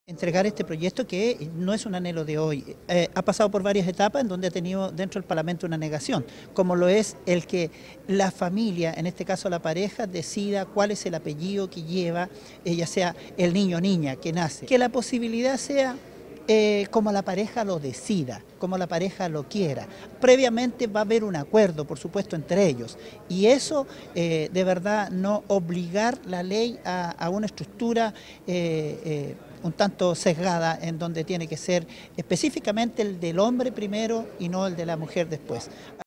Entregar este proyecto que no es un anhelo de hoy, ha pasado por varias etapas en donde ha tenido dentro del Parlamento una negación, como lo es el que la familia, en este caso la pareja, decida cuál es el apellido que lleva, ya sea el niño o niña que nace. Que la posibilidad sea como la pareja lo decida, como la pareja lo quiera. Previamente va a haber un acuerdo, por supuesto, entre ellos. Y eso, de verdad, no obligar la ley a una estructura un tanto sesgada, en donde tiene que ser específicamente el del hombre primero y no el de la mujer después.